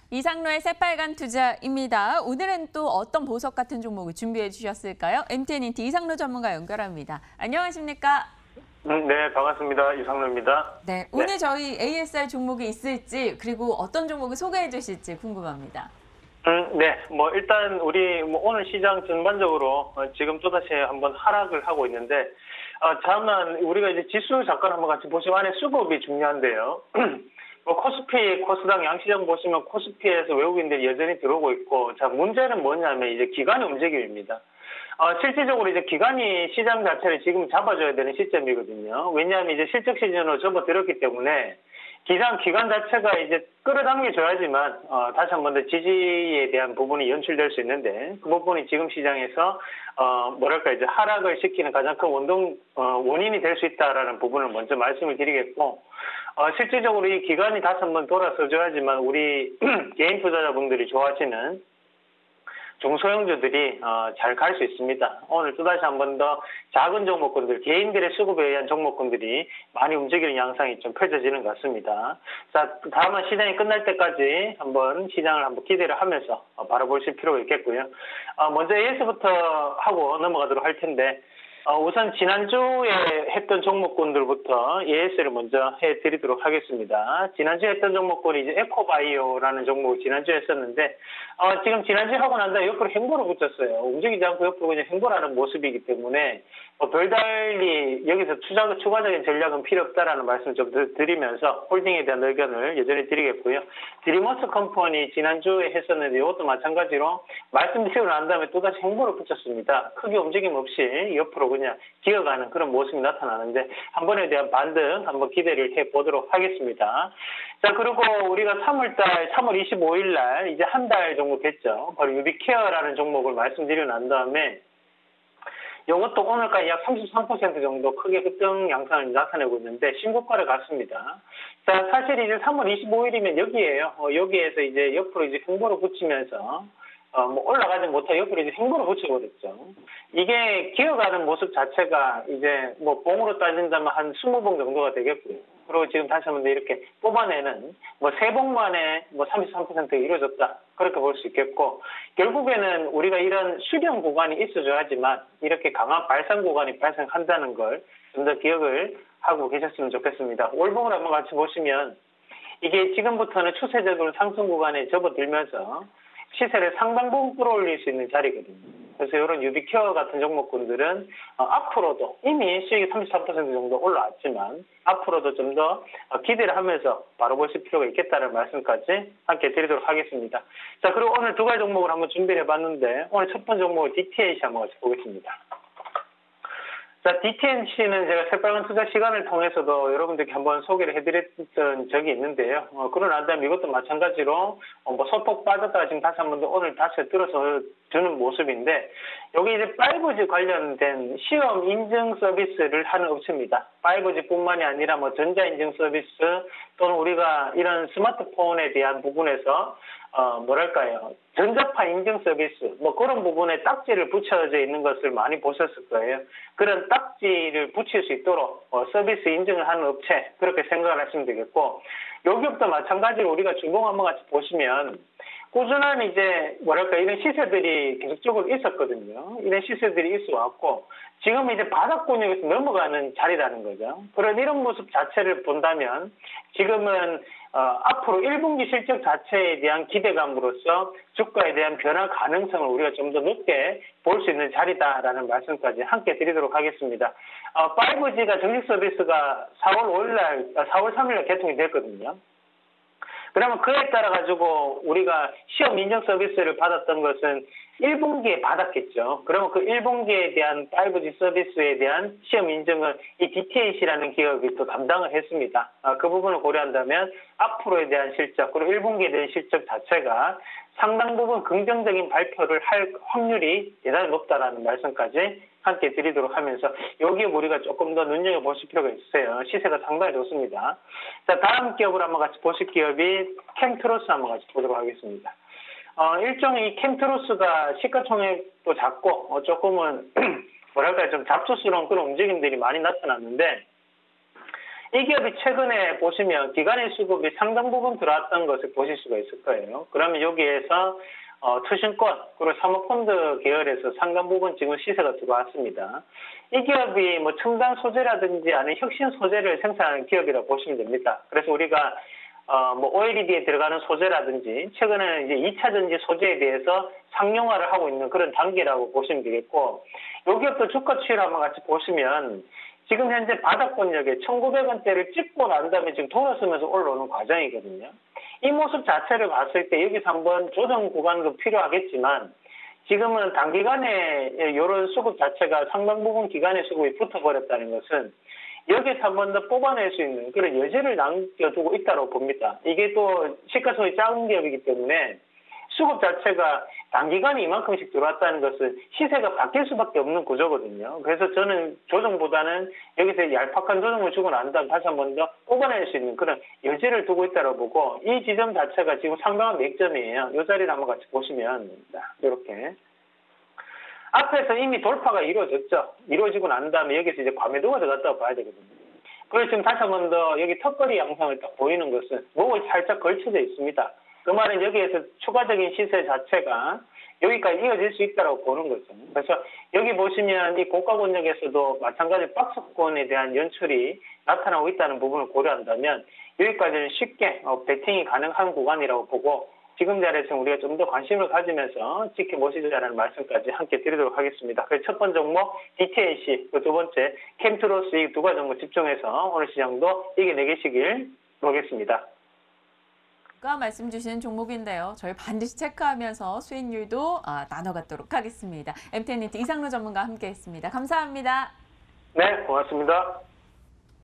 이상로의 새빨간 투자입니다. 오늘은 또 어떤 보석 같은 종목을 준비해 주셨을까요? MTN인티 이상로 전문가 연결합니다. 안녕하십니까? 네, 반갑습니다. 이상로입니다. 네, 오늘 저희 ASR 종목이 있을지 그리고 어떤 종목을 소개해 주실지 궁금합니다. 네, 일단 우리 오늘 시장 전반적으로 지금 또다시 한번 하락을 하고 있는데, 다만 우리가 이제 지수 잠깐 한번 같이 보시면 안에 수급이 중요한데요. 코스피, 코스닥 양시장 보시면 코스피에서 외국인들이 여전히 들어오고 있고, 자, 문제는 뭐냐면 이제 기관의 움직임입니다. 실질적으로 이제 기관이 시장 자체를 지금 잡아줘야 되는 시점이거든요. 왜냐하면 이제 실적 시즌으로 접어들었기 때문에 기관 자체가 이제 끌어당겨줘야지만 다시 한 번 더 지지에 대한 부분이 연출될 수 있는데 그 부분이 지금 시장에서 이제 하락을 시키는 가장 큰 원인이 될 수 있다라는 부분을 먼저 말씀을 드리겠고 실질적으로 이 기관이 다시 한 번 돌아서줘야지만 우리 개인 투자자분들이 좋아하시는 중소형주들이 잘 갈 수 있습니다. 오늘 또다시 한 번 더 작은 종목군들, 개인들의 수급에 의한 종목군들이 많이 움직이는 양상이 좀 펼쳐지는 것 같습니다. 자, 다만 시장이 끝날 때까지 시장을 한번 기대를 하면서 바라보실 필요가 있겠고요. 먼저 AS부터 하고 넘어가도록 할 텐데, 우선 지난주에 했던 종목군들부터 AS를 먼저 해드리도록 하겠습니다. 지난주에 했던 종목군이 이제 에코바이오라는 종목을 지난주에 했었는데, 지금 지난주에 하고 난 다음에 옆으로 횡보를 붙였어요. 움직이지 않고 옆으로 그냥 횡보하는 모습이기 때문에, 별달리 여기서 추가적인 전략은 필요 없다라는 말씀을 좀 드리면서 홀딩에 대한 의견을 여전히 드리겠고요. 드리머스 컴퍼니 지난주에 했었는데 이것도 마찬가지로 말씀드리고 난 다음에 또다시 횡보를 붙였습니다. 크게 움직임 없이 옆으로 그냥 기어가는 그런 모습이 나타나는데 한 번에 대한 반등 한번 기대를 해보도록 하겠습니다. 자, 그리고 우리가 3월 25일 날 이제 한 달 정도 됐죠. 바로 유비케어라는 종목을 말씀드리고 난 다음에 이것도 오늘까지 약 33% 정도 크게 급등 양상을 나타내고 있는데 신고가를 갔습니다. 자, 사실 이제 3월 25일이면 여기에요. 여기에서 이제 옆으로 이제 횡보를 붙이면서 올라가지 못하고 옆으로 이제 횡보를 붙여버렸죠. 이게 기어가는 모습 자체가 이제 봉으로 따진다면 한 20봉 정도가 되겠고요. 그리고 지금 다시 한번 이렇게 뽑아내는 3봉 만에 33%가 이루어졌다. 그렇게 볼 수 있겠고, 결국에는 우리가 이런 수렴 구간이 있어줘야지만 이렇게 강한 발상 구간이 발생한다는 걸 좀 더 기억을 하고 계셨으면 좋겠습니다. 월봉을 한번 같이 보시면 이게 지금부터는 추세적으로 상승 구간에 접어들면서 시세를 상당부분 끌어올릴 수 있는 자리거든요. 그래서 이런 유비케어 같은 종목군들은 앞으로도 이미 수익이 33% 정도 올라왔지만 앞으로도 좀 더 기대를 하면서 바로 보실 필요가 있겠다는 말씀까지 함께 드리도록 하겠습니다. 자, 그리고 오늘 두 가지 종목을 한번 준비를 해봤는데 오늘 첫 번째 종목을 DTNC 한번 같이 보겠습니다. 자, DTNC는 제가 새빨간 투자 시간을 통해서도 여러분들께 한번 소개를 해드렸던 적이 있는데요. 그러고 난 다음에 이것도 마찬가지로 소폭 빠졌다가 지금 다시 한번 더 오늘 다시 들어서 주는 모습인데, 여기 이제 5G 관련된 시험 인증 서비스를 하는 업체입니다. 5G뿐만이 아니라 전자 인증 서비스 또는 우리가 이런 스마트폰에 대한 부분에서 전자파 인증 서비스, 그런 부분에 딱지를 붙여져 있는 것을 많이 보셨을 거예요. 그런 딱지를 붙일 수 있도록 서비스 인증을 하는 업체, 그렇게 생각을 하시면 되겠고, 여기부터 마찬가지로 우리가 주봉 한번 같이 보시면, 꾸준한 이런 시세들이 계속적으로 있었거든요. 이런 시세들이 있어 왔고, 지금 이제 바닥 권역에서 넘어가는 자리라는 거죠. 이런 모습 자체를 본다면, 지금은 앞으로 1분기 실적 자체에 대한 기대감으로써 주가에 대한 변화 가능성을 우리가 좀 더 높게 볼 수 있는 자리다라는 말씀까지 함께 드리도록 하겠습니다. 5G가 정식 서비스가 4월 3일 날 개통이 됐거든요. 그러면 그에 따라 가지고 우리가 시험 인증 서비스를 받았던 것은 1분기에 받았겠죠. 그러면 그 1분기에 대한 5G 서비스에 대한 시험 인증은 이 DTNC라는 기업이 또 담당을 했습니다. 그 부분을 고려한다면 앞으로에 대한 실적, 그리고 1분기에 대한 실적 자체가 상당 부분 긍정적인 발표를 할 확률이 대단히 높다라는 말씀까지 함께 드리도록 하면서 여기에 우리가 조금 더 눈여겨보실 필요가 있어요. 시세가 상당히 좋습니다. 자, 다음 기업을 한번 같이 보실 기업이 캠트로스 한번 같이 보도록 하겠습니다. 일종의 이 캠트로스가 시가총액도 작고 조금은 좀 잡초스러운 그런 움직임들이 많이 나타났는데, 이 기업이 최근에 보시면 기관의 수급이 상당 부분 들어왔던 것을 보실 수가 있을 거예요. 그러면 여기에서 투신권 그리고 사모펀드 계열에서 상당 부분 지금 시세가 들어왔습니다. 이 기업이 뭐 첨단 소재라든지 아니면 혁신 소재를 생산하는 기업이라고 보시면 됩니다. 그래서 우리가 뭐 OLED에 들어가는 소재라든지 최근에는 이제 2차 전지 소재에 대해서 상용화를 하고 있는 그런 단계라고 보시면 되겠고, 이 기업도 주가 추이를 한번 같이 보시면 지금 현재 바닥권역에 1,900원대를 찍고 난 다음에 지금 돌아서면서 올라오는 과정이거든요. 이 모습 자체를 봤을 때 여기서 한번 조정 구간도 필요하겠지만 지금은 단기간에 이런 수급 자체가 상당 부분 기간의 수급이 붙어버렸다는 것은 여기서 한 번 더 뽑아낼 수 있는 그런 여지를 남겨두고 있다고 봅니다. 이게 또 시가총액이 작은 기업이기 때문에 수급 자체가 단기간에 이만큼씩 들어왔다는 것은 시세가 바뀔 수밖에 없는 구조거든요. 그래서 저는 조정보다는 여기서 얄팍한 조정을 주고 난 다음 다시 한 번 더 뽑아낼 수 있는 그런 여지를 두고 있다고 보고, 이 지점 자체가 지금 상당한 맥점이에요. 이 자리를 한번 같이 보시면 이렇게 앞에서 이미 돌파가 이루어졌죠. 이루어지고 난 다음에 여기서 이제 과매도가 들어갔다고 봐야 되거든요. 그래서 지금 다시 한 번 더 여기 턱걸이 양상을 딱 보이는 것은 목을 살짝 걸쳐져 있습니다. 그 말은 여기에서 추가적인 시세 자체가 여기까지 이어질 수 있다고 보는 거죠. 그래서 여기 보시면 이 고가 권역에서도 마찬가지 박스권에 대한 연출이 나타나고 있다는 부분을 고려한다면 여기까지는 쉽게 베팅이 가능한 구간이라고 보고, 지금 자리에서 우리가 좀 더 관심을 가지면서 지켜보시자라는 말씀까지 함께 드리도록 하겠습니다. 그래서 첫 번째 종목 DTNC, 그 두 번째 캠트로스 이 두 가지 종목 집중해서 오늘 시장도 이겨내시길 바라겠습니다. 아까 말씀 주신 종목인데요. 저희 반드시 체크하면서 수익률도 나눠 갖도록 하겠습니다. MTNIT 이상로 전문가와 함께했습니다. 감사합니다. 네, 고맙습니다.